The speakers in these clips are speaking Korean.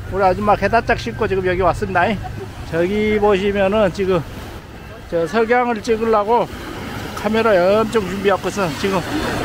우리 아줌마 게다짝 싣고 지금 여기 왔습니다. 저기 보시면은 지금 저 석양을 찍으려고 카메라 엄청 준비하고서 지금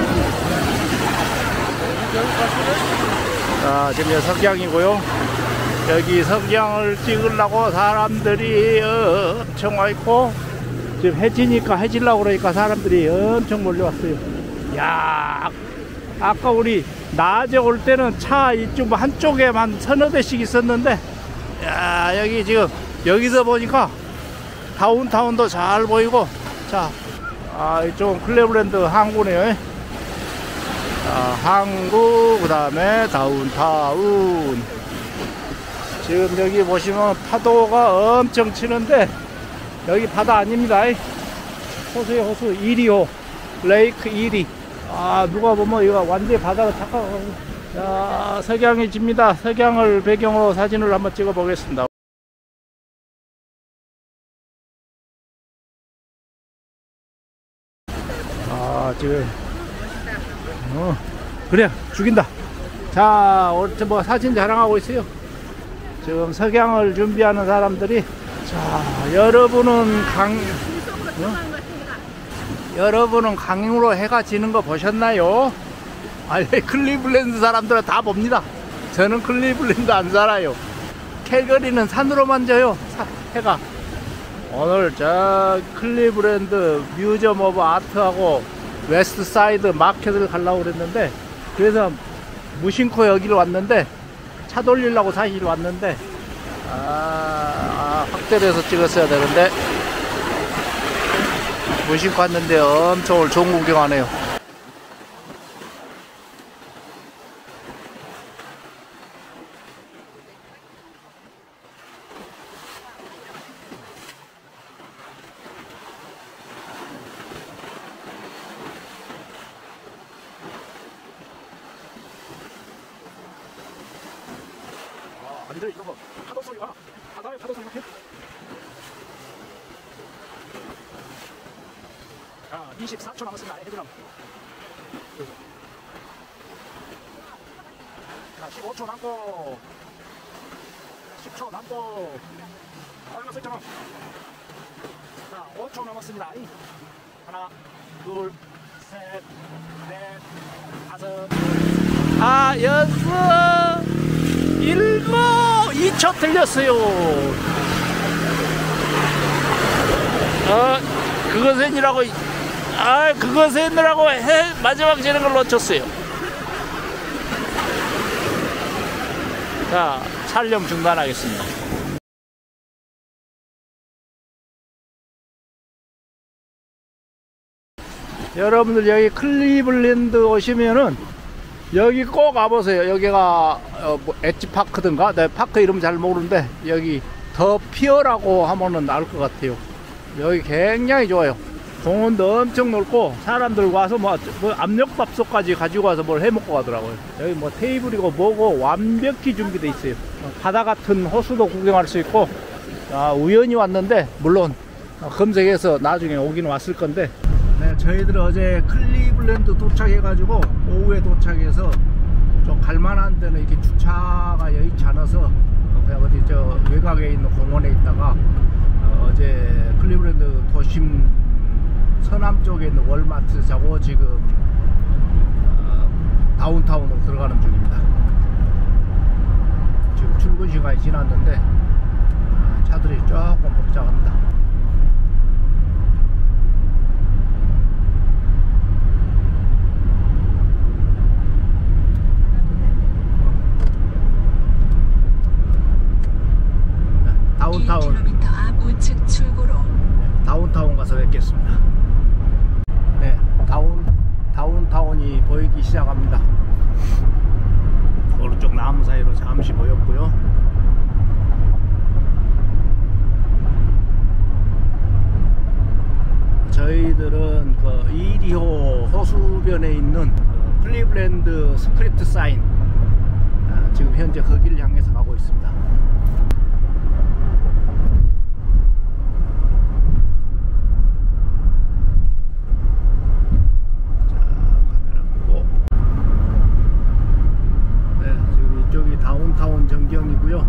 지금 여기 석양이고요. 여기 석양을 찍으려고 사람들이 엄청 와 있고, 지금 해지니까 해지려고 그러니까 사람들이 엄청 몰려왔어요. 야, 아까 우리 낮에 올 때는 차 이쪽 한쪽에만 서너 대씩 있었는데, 야, 여기 지금 여기서 보니까 다운타운도 잘 보이고, 자, 이쪽은 클리블랜드 항구네요. 항구, 그 다음에 다운타운. 지금 여기 보시면 파도가 엄청 치는데, 여기 바다 아닙니다. 호수에 호수, 이리호 레이크 이리. 누가 보면 이거 완전히 바다가 착각하고. 자, 석양이 집니다. 석양을 배경으로 사진을 한번 찍어 보겠습니다. 지금 그래 죽인다. 자, 뭐 사진 자랑하고 있어요. 지금 석양을 준비하는 사람들이. 자, 여러분은 강으로 해가 지는 거 보셨나요? 아니, 클리블랜드 사람들은 다 봅니다. 저는 클리블랜드 안 살아요. 캘거리는 산으로만 져요, 해가. 오늘 저 클리블랜드 뮤지엄 오브 아트하고 웨스트 사이드 마켓을 가려고 그랬는데, 그래서 무심코 여기를 왔는데, 차 돌리려고 사실 왔는데, 확대를 해서 찍었어야 되는데 무심코 왔는데 엄청 오늘 좋은 구경하네요. 아니들 이런 거 파도 소리가, 바다의 파도 소리가 해. 자, 24초 남았습니다. 해주람. 자, 15초 남고, 10초 남고. 빨간색 있잖아. 자, 5초 남았습니다. 하나, 둘, 셋, 넷, 다섯, 여섯, 일곱. 2초 틀렸어요. 그것은이라고, 그것은이라고 마지막 지는 걸 놓쳤어요. 자, 촬영 중단하겠습니다. 여러분들 여기 클리블랜드 오시면은 여기 꼭 와보세요. 여기가 뭐 엣지파크든가, 내 파크 이름 잘 모르는데, 여기 더 피어라고 하면은 알 것 같아요. 여기 굉장히 좋아요. 공원도 엄청 넓고, 사람들 와서 뭐 압력밥솥까지 가지고 와서 뭘 해먹고 가더라고요. 여기 뭐 테이블이고 뭐고 완벽히 준비되어 있어요. 바다 같은 호수도 구경할 수 있고. 우연히 왔는데, 물론 검색해서 나중에 오긴 왔을 건데, 네, 저희들 어제 클리블랜드 도착해가지고 오후에 도착해서 좀 갈만한 데는 이렇게 주차가 여의치 않아서 그냥 어디 저 외곽에 있는 공원에 있다가 어제 클리블랜드 도심 서남 쪽에 있는 월마트 자고 지금 다운타운으로 들어가는 중입니다. 지금 출근 시간이 지났는데 차들이 조금 복잡합니다. 다운타운 가서 뵙겠습니다. 네, 다운타운이 보이기 시작합니다. 오른쪽 나무 사이로 잠시 보였고요. 저희들은 그 이리호 호수변에 있는 클리블랜드 스크립트 사인, 지금 현재 거기를 향해서 가고 있습니다. 다운타운 전경이고요. 보이죠?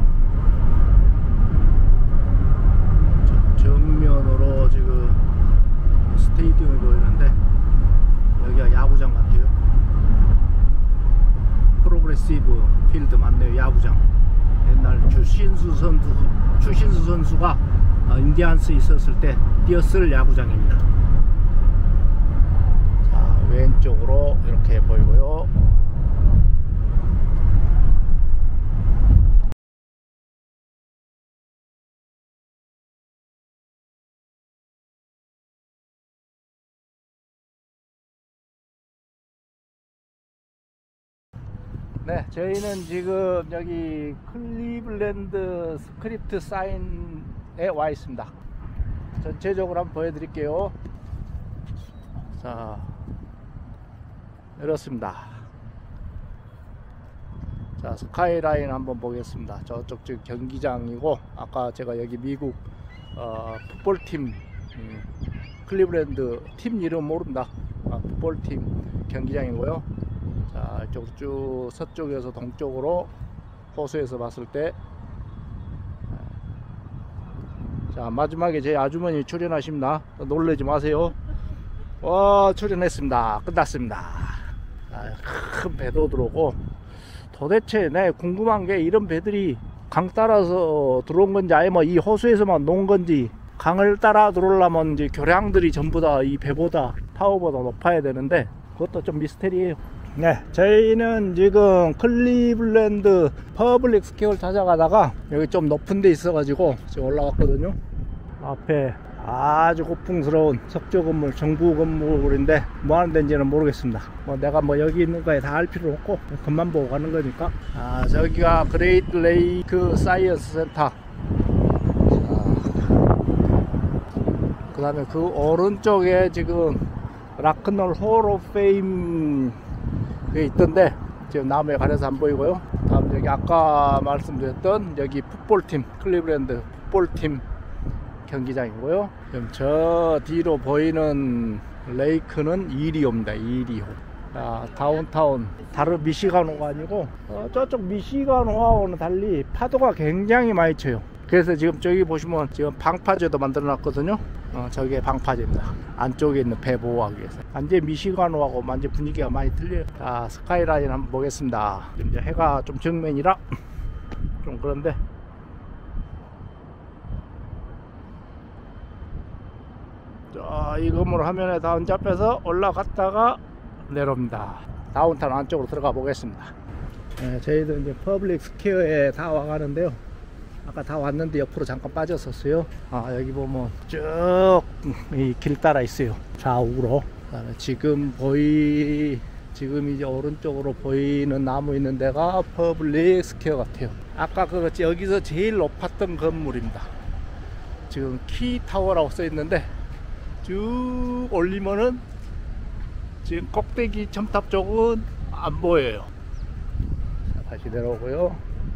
정면으로 지금 스테디움이 보이는데 여기가 야구장 같아요. 프로그레시브 필드 맞네요. 야구장. 옛날 추신수 선수가 인디안스 있었을 때 뛰었을 야구장입니다. 자, 왼쪽으로 이렇게 보이고요. 네, 저희는 지금 여기 클리블랜드 스크립트 사인에 와 있습니다. 전체적으로 한번 보여드릴게요. 자, 이렇습니다. 자, 스카이라인 한번 보겠습니다. 저쪽 지금 경기장이고, 아까 제가 여기 미국 풋볼팀 클리블랜드 팀 이름 모른다. 풋볼팀 경기장이고요. 자, 이쪽으로 쭉 서쪽에서 동쪽으로 호수에서 봤을 때, 자, 마지막에 제 아주머니 출연하십니다. 놀라지 마세요. 와, 출연했습니다. 끝났습니다. 큰 배도 들어오고, 도대체 내 궁금한 게 이런 배들이 강 따라서 들어온 건지 아예 뭐 이 호수에서만 놓은 건지, 강을 따라 들어오려면 이제 교량들이 전부 다 이 배보다 타워보다 높아야 되는데 그것도 좀 미스테리예요. 네, 저희는 지금 클리블랜드 퍼블릭 스퀘어를 찾아가다가 여기 좀 높은 데 있어 가지고 지금 올라왔거든요. 앞에 아주 고풍스러운 석조 건물, 정부 건물인데 뭐 하는 데인지는 모르겠습니다. 뭐 내가 뭐 여기 있는 거에 다 할 필요 없고 겉만 보고 가는 거니까. 아, 저기가 그레이트 레이크 사이언스 센터. 그 다음에 그 오른쪽에 지금 락큰롤 홀 오브 페임 있던데 지금 나무에 가려서 안 보이고요. 다음 여기 아까 말씀드렸던 여기 풋볼팀 클리블랜드 풋볼팀 경기장이고요. 지금 저 뒤로 보이는 레이크는 이리호입니다. 이리호. 자, 다운타운 다른 미시간호가 아니고 저쪽 미시간호하고는 달리 파도가 굉장히 많이 쳐요. 그래서 지금 저기 보시면 지금 방파제도 만들어 놨거든요. 저게 방파제입니다. 안쪽에 있는 배 보호하기 위해서. 완전 미시간호하고 완전 분위기가 많이 틀려요. 자, 스카이라인 한번 보겠습니다. 이제 해가 좀 정면이라 좀 그런데, 자, 이 건물 화면에 다 잡혀서 올라갔다가 내려옵니다. 다운타운 안쪽으로 들어가 보겠습니다. 네, 저희도 이제 퍼블릭 스퀘어에 다 와가는데요. 아까 다 왔는데 옆으로 잠깐 빠졌었어요. 아, 여기 보면 쭉 이 길 따라 있어요. 좌우로. 그다음에 지금 이제 오른쪽으로 보이는 나무 있는 데가 퍼블릭 스퀘어 같아요. 아까 여기서 제일 높았던 건물입니다. 지금 키타워라고 써 있는데 쭉 올리면은 지금 꼭대기 첨탑 쪽은 안 보여요. 자, 다시 내려오고요.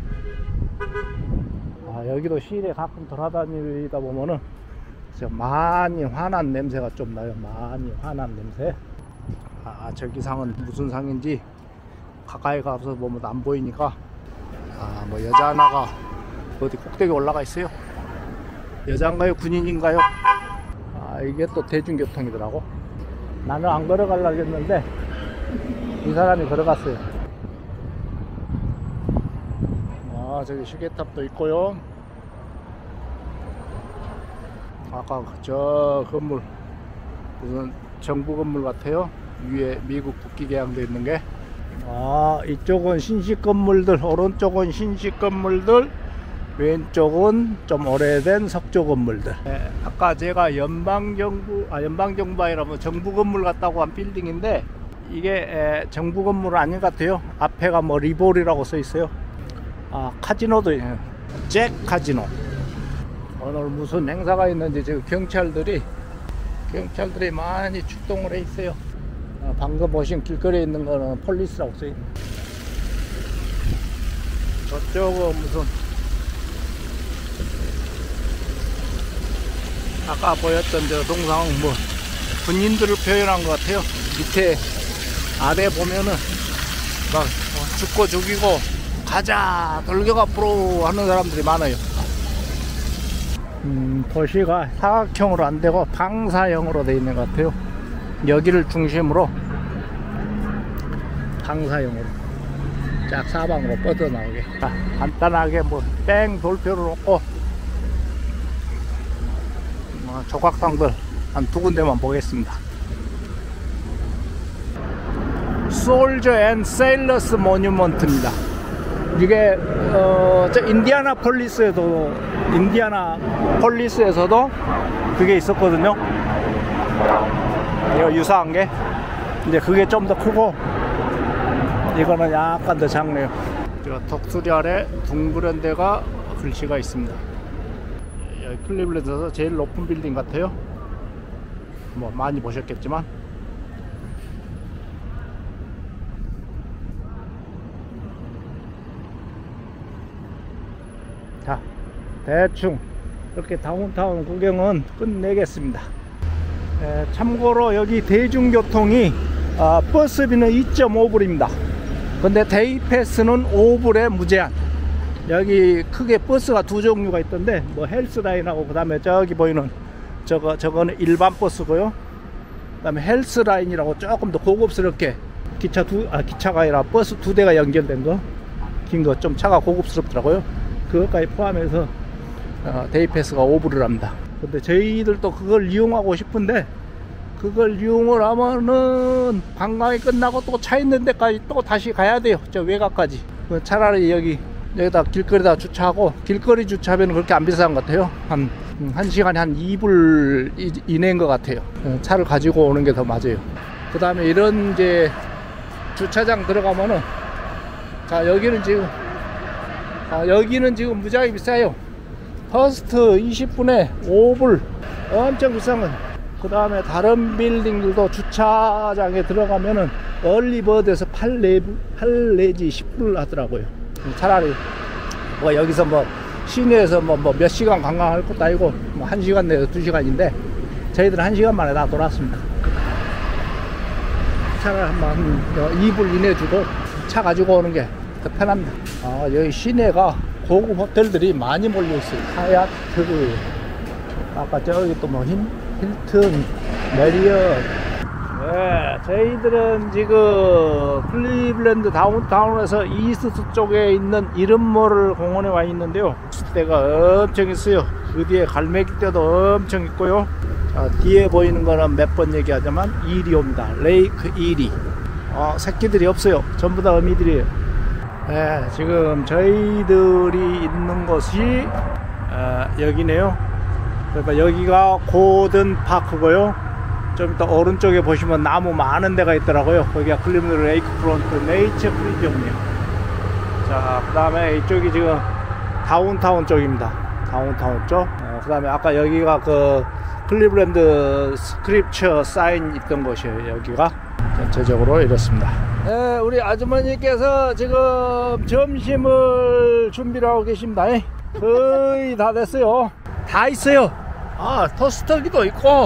아, 여기도 시내 가끔 돌아다니다 보면은 많이 화난 냄새가 좀 나요. 많이 화난 냄새. 아, 저기 상은 무슨 상인지 가까이 가서 보면 안 보이니까. 아, 뭐 여자 하나가 어디 꼭대기 올라가 있어요. 여자인가요? 군인인가요? 아, 이게 또 대중교통이더라고. 나는 안 걸어가려고 했는데 이 사람이 걸어갔어요. 아, 저기 시계탑도 있고요. 아까 저 건물 무슨 정부 건물 같아요. 위에 미국 국기 개양되어 있는 게. 아, 이쪽은 신식 건물들, 오른쪽은 신식 건물들, 왼쪽은 좀 오래된 석조 건물들. 네, 아까 제가 연방정부 아니라 정부 건물 같다고 한 빌딩인데 이게 정부 건물은 아닌 것 같아요. 앞에가 뭐 리볼이라고 써 있어요. 아, 카지노도 있네요. 잭 카지노. 오늘 무슨 행사가 있는지 지금 경찰들이 많이 출동을 해 있어요. 방금 보신 길거리에 있는 거는 폴리스라고 써 있네. 저쪽은 무슨 아까 보였던 저 동상은 뭐 군인들을 표현한 것 같아요. 밑에 아래 보면은 막 죽고 죽이고 가자 돌격 앞으로 하는 사람들이 많아요. 도시가 사각형으로 안 되고 방사형으로 되어 있는 것 같아요. 여기를 중심으로 방사형으로 쫙 사방으로 뻗어나오게. 간단하게 뭐 뺑 돌표를 놓고 조각상들 한 두 군데만 보겠습니다. 솔저 앤 세일러스 모뉴먼트입니다. 이게 저 인디아나폴리스에서도 그게 있었거든요. 이거 유사한 게 이제 그게 좀 더 크고 이거는 약간 더 작네요. 독수리 아래 둥그런 데가 글씨가 있습니다. 클리블랜드에서 제일 높은 빌딩 같아요. 뭐 많이 보셨겠지만. 자, 대충 이렇게 다운타운 구경은 끝내겠습니다. 참고로 여기 대중교통이 버스비는 2.5불입니다. 근데 데이패스는 5불에 무제한. 여기 크게 버스가 두 종류가 있던데 뭐 헬스라인하고 그 다음에 저기 보이는 저거는 일반 버스고요. 그 다음에 헬스라인이라고 조금 더 고급스럽게 기차가 아니라 버스 두 대가 연결된 거, 긴 거, 좀 차가 고급스럽더라고요. 그것까지 포함해서 데이패스가 5불을 합니다. 근데 저희들도 그걸 이용하고 싶은데 그걸 이용을 하면은 관광이 끝나고 또 차 있는 데까지 또 다시 가야 돼요. 저 외곽까지. 차라리 여기다 길거리다 주차하고, 길거리 주차하면 그렇게 안 비싼 것 같아요. 한 시간에 한 2불 이내인 것 같아요. 차를 가지고 오는 게 더 맞아요. 그 다음에 이런 이제 주차장 들어가면은, 자, 여기는 지금 무지하게 비싸요. 퍼스트 20분에 5불. 엄청 비싼 건. 그 다음에 다른 빌딩들도 주차장에 들어가면은 얼리버드에서 8 내지 10불 하더라고요. 차라리 뭐 여기서 뭐 시내에서 뭐 몇 시간 관광할 것도 아니고 뭐 1시간 내에서 2시간인데 저희들은 1시간 만에 다 돌았습니다. 차를 한 2불 이내 주고 차 가지고 오는 게 더 편합니다. 여기 시내가 고급 호텔들이 많이 몰려 있어요. 하얏트, 아까 저기 또 뭐 힐튼, 메리엇. 네, 저희들은 지금 클리블랜드 다운타운에서 이스트 쪽에 있는 이른모를 공원에 와 있는데요. 숫대가 엄청 있어요. 그 뒤에 갈매기떼도 엄청 있고요. 뒤에 보이는 거는 몇 번 얘기하자면 이리옵니다. 레이크 이리. 새끼들이 없어요. 전부 다 어미들이에요. 네, 지금 저희들이 있는 곳이 여기네요. 그러니까 여기가 고든 파크고요. 좀 이따 오른쪽에 보시면 나무 많은 데가 있더라고요. 거기가 클리블랜드 레이크프론트 네이처 프리즘이에요. 자, 그 다음에 이쪽이 지금 다운타운 쪽입니다. 다운타운 쪽. 그 다음에 아까 여기가 그 클리블랜드 스크립처 사인 있던 곳이에요. 여기가 전체적으로 이렇습니다. 네, 우리 아주머니께서 지금 점심을 준비를 하고 계십니다. 거의 다 됐어요. 다 있어요. 토스터기도 있고,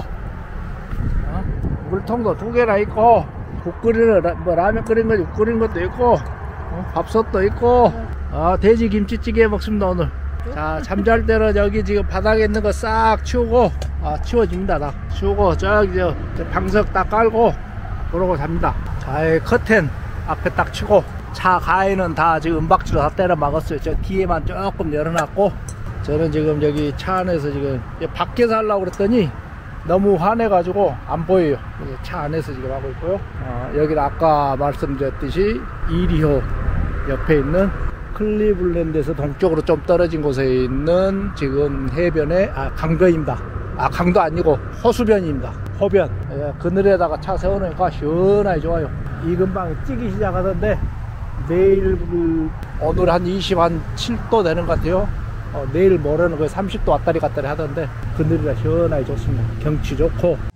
물통도 2개나 있고, 국 끓이는 뭐 라면 끓인 거, 국 끓인 것도 있고, 밥솥도 있고, 돼지 김치찌개 먹습니다 오늘. 자, 잠잘 때는 여기 지금 바닥에 있는 거 싹 치우고, 치워집니다. 다 치우고 저기 저 방석 딱 깔고 그러고 잡니다. 자, 커튼 앞에 딱 치고, 차 가에는 다 지금 은박지로 다 때려 막았어요. 저 뒤에만 조금 열어놨고, 저는 지금 여기 차 안에서 지금 밖에서 하려고 그랬더니 너무 화내가지고 안 보여요. 차 안에서 지금 하고 있고요. 여기는 아까 말씀드렸듯이 이리호 옆에 있는 클리블랜드에서 동쪽으로 좀 떨어진 곳에 있는 지금 해변의 강변입니다. 강도 아니고 호수변입니다. 호변. 그늘에다가 차 세워놓으니까 시원하게 좋아요. 이 근방에 찌기 시작하던데 내일 오늘 한 27도 되는 것 같아요. 내일 모레는 거의 30도 왔다리 갔다리 하던데 그늘이라 시원하게 좋습니다. 경치 좋고